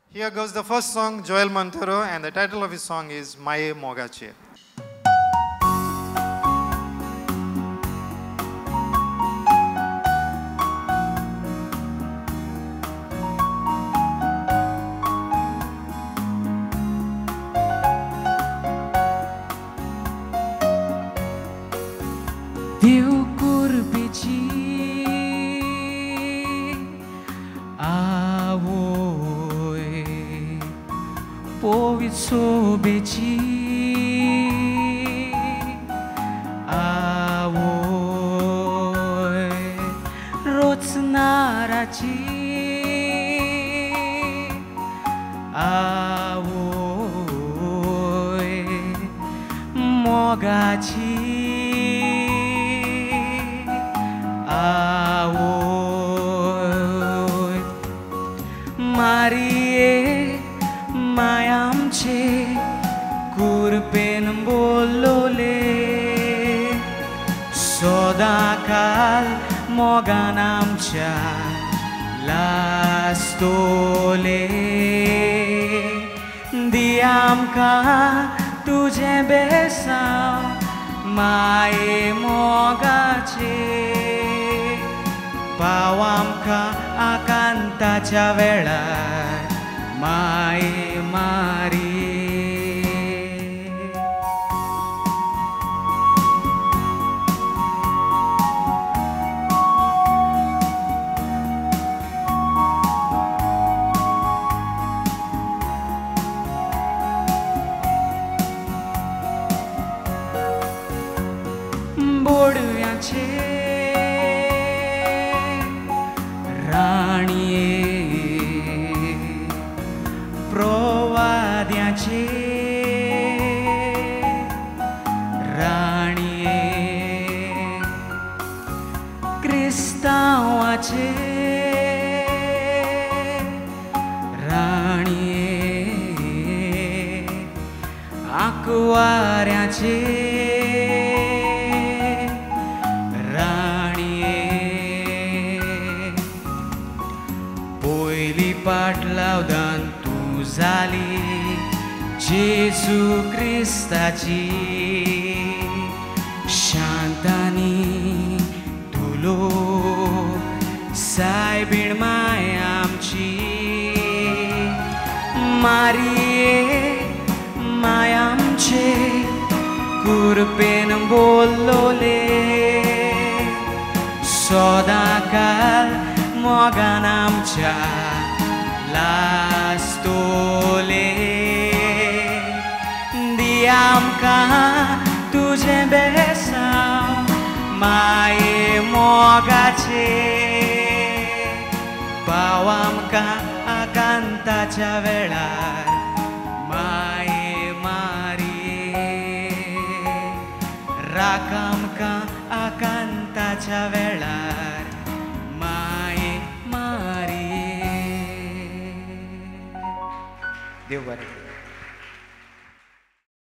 Here goes the first song, Joel Montero, and the title of his song is Maye Mogache. Tiu kurbici awoi povit sobeci awoi rotsnaraci awoi mogaci आवोय मारिये मायामचे कुरपेन बोलोले सदाकाल मोगान आमच्या लास्तोले दी आमकां तुझे बेसांव माये मोगाचे पाव आमकां आकांताच्या वेळार माये मारिये बोडव्याचे प्रवाद्याचे राणिये क्रिस्तांवाचे राणिये आंकवाऱ्याचे राणिये पयली पाट लावदान जाली जेजू क्रिस्ताची शांतानी तुलो सायबीण माय आमची मारिये माय आमचे कुरपेन बोलोले सदाकाल मोगान आमच्या लास्तोले दी आमकां तुझे बेसांव माये मोगाचे पाव आमकां आकांताच्या वेळार माये मारिये राख आमकां आकांताच्या वेळार माये मारिये देव बरें